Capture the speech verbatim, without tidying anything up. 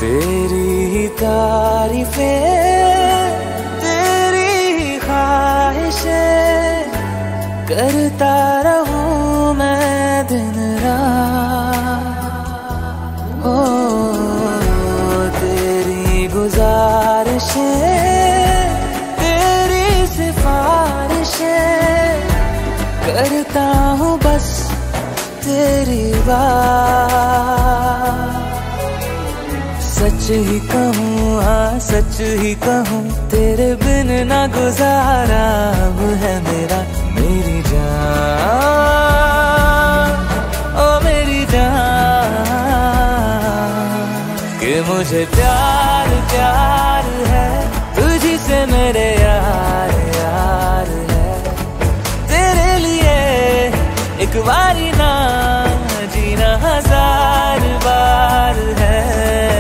तेरी ही तारीफें, तेरी ही ख्वाहिशें करता रहूं मैं दिन रात। ओ तेरी गुजारिशें, तेरी सिफारिशें करता हूँ बस तेरी बात। सच ही कहूँ, हाँ सच ही कहूँ, तेरे बिन ना गुजारा अब है मेरा। मेरी जान, ओ मेरी जान, कि मुझे प्यार प्यार है तुझी से मेरे यार यार है। तेरे लिए एक बारी ना जीना हजार बार है।